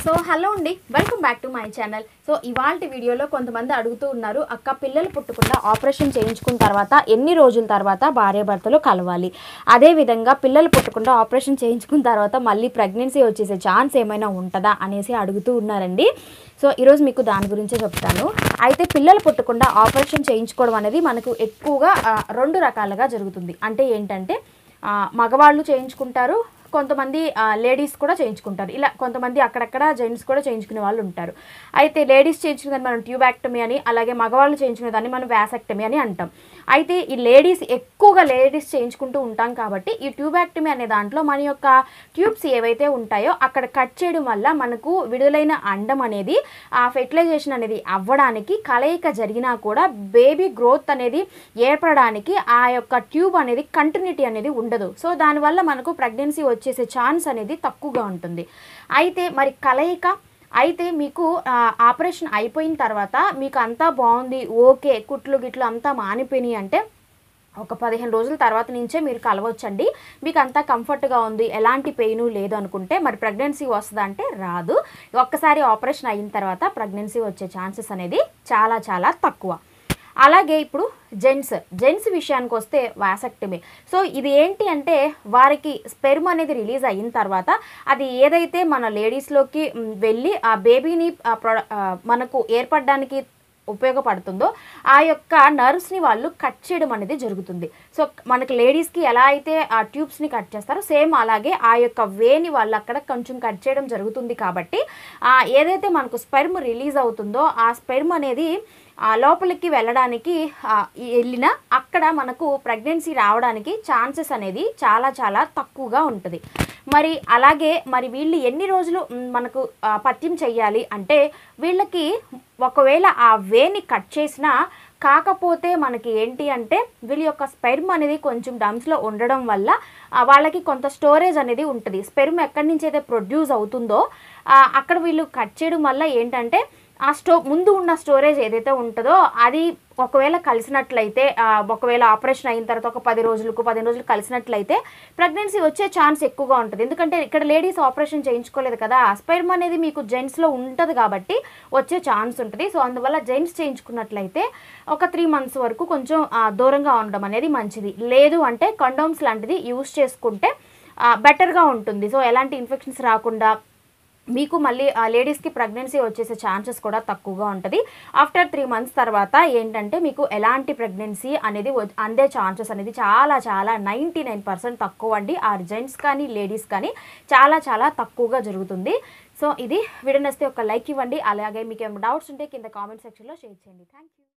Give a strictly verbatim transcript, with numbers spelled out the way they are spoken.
So hello అండి, welcome back to my channel. So ఇవాల్టి వీడియోలో కొంతమంది అడుగుతూ ఉన్నారు, అక్క పిల్లలు పుట్టకుండా ఆపరేషన్ చేయించుకున్న తర్వాత ఎన్ని రోజుల తర్వాత భార్యాభర్తలు కలవాలి, అదేవిధంగా పిల్లలు పుట్టకుండా ఆపరేషన్ చేయించుకున్న తర్వాత మళ్ళీ ప్రెగ్నెన్సీ వచ్చేసే ఛాన్స్ ఏమైనా ఉంటుందా అనేసి అడుగుతూ ఉన్నారండి. సో ఈరోజు మీకు దాని గురించే చెప్తాను. అయితే పిల్లలు పుట్టకుండా ఆపరేషన్ చేయించుకోవడం అనేది మనకు ఎక్కువగా రెండు రకాలుగా జరుగుతుంది. అంటే ఏంటంటే మగవాళ్ళు చేయించుకుంటారు, కొంతమంది లేడీస్ కూడా చేయించుకుంటారు. ఇలా కొంతమంది అక్కడక్కడ జెంట్స్ కూడా చేయించుకునే వాళ్ళు ఉంటారు. అయితే లేడీస్ చేయించుకునేదాన్ని మనం ట్యూబాక్టమీ అని, అలాగే మగవాళ్ళు చేయించుకునేదాన్ని మనం వ్యాసెక్టమీ అని అంటాం. అయితే ఈ లేడీస్ ఎక్కువగా లేడీస్ చేయించుకుంటూ ఉంటాం కాబట్టి ఈ ట్యూబాక్టమీ అనే దాంట్లో మన యొక్క ట్యూబ్స్ ఏవైతే ఉంటాయో అక్కడ కట్ చేయడం వల్ల మనకు విడుదలైన అండం అనేది ఆ ఫెర్టిలైజేషన్ అనేది అవ్వడానికి, కలయిక జరిగినా కూడా బేబీ గ్రోత్ అనేది ఏర్పడడానికి ఆ యొక్క ట్యూబ్ అనేది కంటిన్యూటీ అనేది ఉండదు. సో దానివల్ల మనకు ప్రెగ్నెన్సీ చేసే ఛాన్స్ అనేది తక్కువగా ఉంటుంది. అయితే మరి కలయిక అయితే మీకు ఆపరేషన్ అయిపోయిన తర్వాత మీకు అంతా బాగుంది, ఓకే, కుట్లు గిట్లు అంతా మానిపోయినాయి అంటే ఒక పదిహేను రోజుల తర్వాత నుంచే మీరు కలవచ్చండి. మీకు అంతా కంఫర్ట్గా ఉంది, ఎలాంటి పెయిన్ లేదు అనుకుంటే మరి ప్రెగ్నెన్సీ వస్తుందా అంటే రాదు. ఒక్కసారి ఆపరేషన్ అయిన తర్వాత ప్రెగ్నెన్సీ వచ్చే ఛాన్సెస్ అనేది చాలా చాలా తక్కువ. అలాగే ఇప్పుడు జెంట్స్ జెంట్స్ విషయానికి వస్తే వాసెక్టమీ. సో ఇది ఏంటి అంటే వారికి స్పెర్మ్ అనేది రిలీజ్ అయిన తర్వాత అది ఏదైతే మన లేడీస్లోకి వెళ్ళి ఆ బేబీని మనకు ఏర్పడడానికి ఉపయోగపడుతుందో ఆ యొక్క నర్వ్స్ని వాళ్ళు కట్ చేయడం అనేది జరుగుతుంది. సో మనకి లేడీస్కి ఎలా అయితే ఆ ట్యూబ్స్ని కట్ చేస్తారో సేమ్ అలాగే ఆ యొక్క వేని వాళ్ళు అక్కడ కొంచెం కట్ చేయడం జరుగుతుంది. కాబట్టి ఏదైతే మనకు స్పెర్మ్ రిలీజ్ అవుతుందో ఆ స్పెర్మ్ అనేది లోపలికి వెళ్ళడానికి వెళ్ళిన అక్కడ మనకు ప్రెగ్నెన్సీ రావడానికి ఛాన్సెస్ అనేది చాలా చాలా తక్కువగా ఉంటుంది. మరి అలాగే మరి వీళ్ళు ఎన్ని రోజులు మనకు పత్యం చెయ్యాలి అంటే వీళ్ళకి ఒకవేళ ఆ వేని కట్ చేసినా కాకపోతే మనకి ఏంటి అంటే వీళ్ళ యొక్క స్పెర్మ్ అనేది కొంచెం డమ్స్లో ఉండడం వల్ల వాళ్ళకి కొంత స్టోరేజ్ అనేది ఉంటుంది. స్పెర్మ్ ఎక్కడి నుంచి అయితే ప్రొడ్యూస్ అవుతుందో అక్కడ వీళ్ళు కట్ చేయడం వల్ల ఏంటంటే ఆ స్టో ముందు ఉన్న స్టోరేజ్ ఏదైతే ఉంటుందో అది ఒకవేళ కలిసినట్లయితే ఒకవేళ ఆపరేషన్ అయిన తర్వాత ఒక పది రోజులకు పదిహేను రోజులు కలిసినట్లయితే ప్రెగ్నెన్సీ వచ్చే ఛాన్స్ ఎక్కువగా ఉంటుంది. ఎందుకంటే ఇక్కడ లేడీస్ ఆపరేషన్ చేయించుకోలేదు కదా, స్పెర్మ్ అనేది మీకు జెంట్స్లో ఉంటుంది కాబట్టి వచ్చే ఛాన్స్ ఉంటుంది. సో అందువల్ల జెంట్స్ చేయించుకున్నట్లయితే ఒక త్రీ మంత్స్ వరకు కొంచెం దూరంగా ఉండడం అనేది మంచిది. లేదు అంటే కండోమ్స్ లాంటిది యూస్ చేసుకుంటే బెటర్గా ఉంటుంది. సో ఎలాంటి ఇన్ఫెక్షన్స్ రాకుండా మీకు మళ్ళీ లేడీస్కి ప్రెగ్నెన్సీ వచ్చేసే ఛాన్సెస్ కూడా తక్కువగా ఉంటుంది. ఆఫ్టర్ త్రీ మంత్స్ తర్వాత ఏంటంటే మీకు ఎలాంటి ప్రెగ్నెన్సీ అనేది అందే ఛాన్సెస్ అనేది చాలా చాలా నైంటీ నైన్ పర్సెంట్ తక్కువ అండి. ఆ జెంట్స్ కానీ లేడీస్ కానీ చాలా చాలా తక్కువగా జరుగుతుంది. సో ఇది వీడియో నచ్చితే ఒక లైక్ ఇవ్వండి. అలాగే మీకు ఏమైనా డౌట్స్ ఉంటే కింద కామెంట్ సెక్షన్లో షేర్ చేయండి. Thank you.